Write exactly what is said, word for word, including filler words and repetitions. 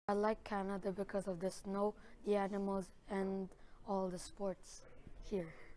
I like Canada because of the snow, the animals, and all the sports here.